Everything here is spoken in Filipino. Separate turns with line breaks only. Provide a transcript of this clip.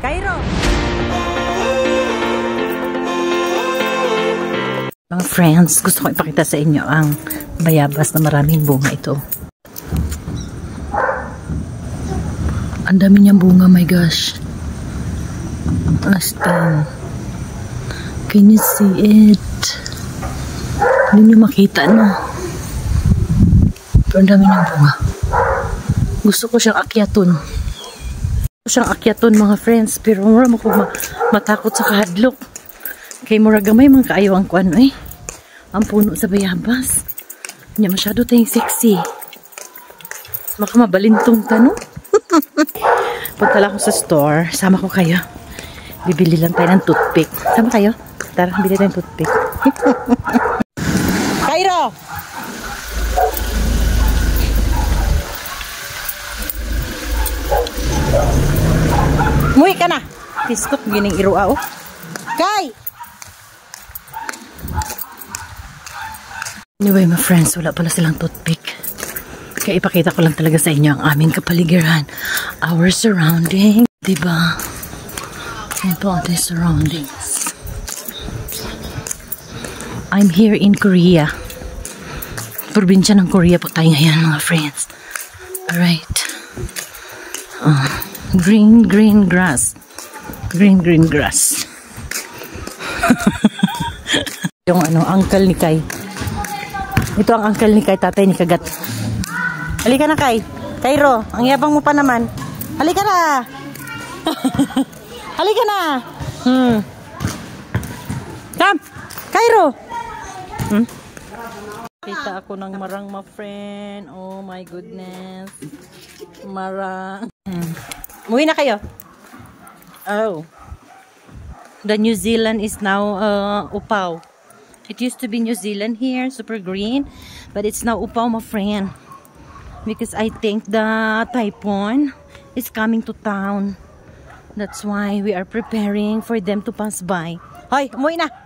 Cairo! Mga friends, gusto ko ipakita sa inyo ang bayabas na maraming bunga ito. Ang dami niyang bunga, my gosh. As in, can you see it? Hindi niyo makita, no? Pero ang dami niyang bunga. Gusto ko siyang akyaton. Mga friends, pero mura mo ko matakot sa kahadlok. Kay mura gamay mga kaayaw ang kuan eh. Ang puno sa bayabas. Hindi masyado tayong sexy. Baka mabalintong ka, no? Punta lang ako sa store. Sama ko kayo. Bibili lang tayo ng toothpick. Sama kayo? Tara, bili tayo ng toothpick. Cairo! Muwi ka na. Piskot gining irua oh. Kay! Anyway, my friends, wala pala silang toothpick. Kaya ipakita ko lang talaga sa inyo ang aming kapaligiran. Our surrounding. Diba? Ito ang surroundings. I'm here in Korea. Probinsya ng Korea po tayo ngayon, mga friends. Alright. Green grass. Green grass. Yung uncle ni Kai. Ito ang uncle ni Kai, tatay ni Kagat. Halika na, Kai. Cairo, ang yabang mo pa naman. Halika na. Halika na. Come. Cairo. Kita ako ng marang, my friend. Oh my goodness. Marang. Muwi na kayo. Oh. The New Zealand is now upaw. It used to be New Zealand here, super green, but it's now upaw, my friend. Because I think the typhoon is coming to town. That's why we are preparing for them to pass by. Hoy, umuwi na.